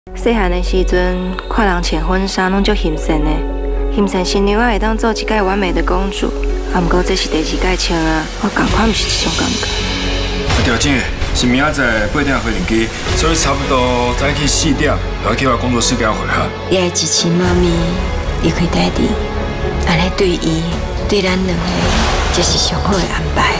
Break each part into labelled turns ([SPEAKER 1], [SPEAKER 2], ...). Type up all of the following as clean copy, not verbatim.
[SPEAKER 1] 细汉的时阵，看人穿婚纱拢足欣赏的，欣赏新娘仔会当做一届完美的公主。啊，毋过这是第二届穿啊，我同款毋是这种感觉。
[SPEAKER 2] 调整的是明仔载8点飞机，所以差不多早起4点，就要去我工作室给我汇合。
[SPEAKER 3] 伊爱支持妈咪，离开爹地，安尼对伊，对咱两个，这是上好的安排。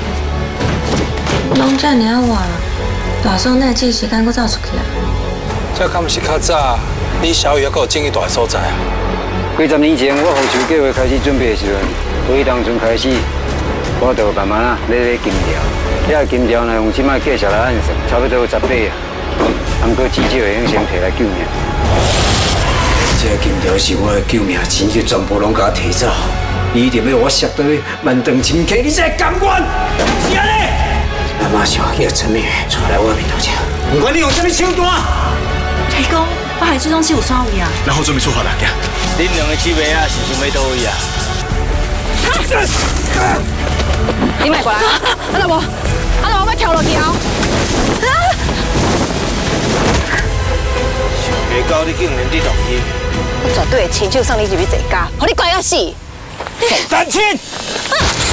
[SPEAKER 3] 拢遮尔晚，大嫂哪这时间搁走出去啊？
[SPEAKER 4] 这敢毋是较早，李小雨还有正一大的所在啊？
[SPEAKER 5] 几十年前，我后续计划开始准备的时阵，从当阵开始，我就慢慢啊咧金条。这金条呢，用即摆计数来按算，差不多有10把啊。不过至少会用先摕来救命。
[SPEAKER 6] 这金条是我的救命钱，就全部拢甲我摕走。你一定要我摔倒万丈深坑，你才甘愿？是安尼。那马上叫陈明出来我面头前，不管你用什么手段。
[SPEAKER 7] 提公，我海这东西有啥位啊？
[SPEAKER 2] 然后准备出发了，行。
[SPEAKER 4] 恁两个姊妹啊，是想要倒位啊？
[SPEAKER 7] 你卖过来，阿老婆，我要跳落去啊！
[SPEAKER 4] 想袂到你竟然伫动伊，
[SPEAKER 7] 我绝对会亲手送你入去坐家，互你乖到死！
[SPEAKER 4] 宋丹青。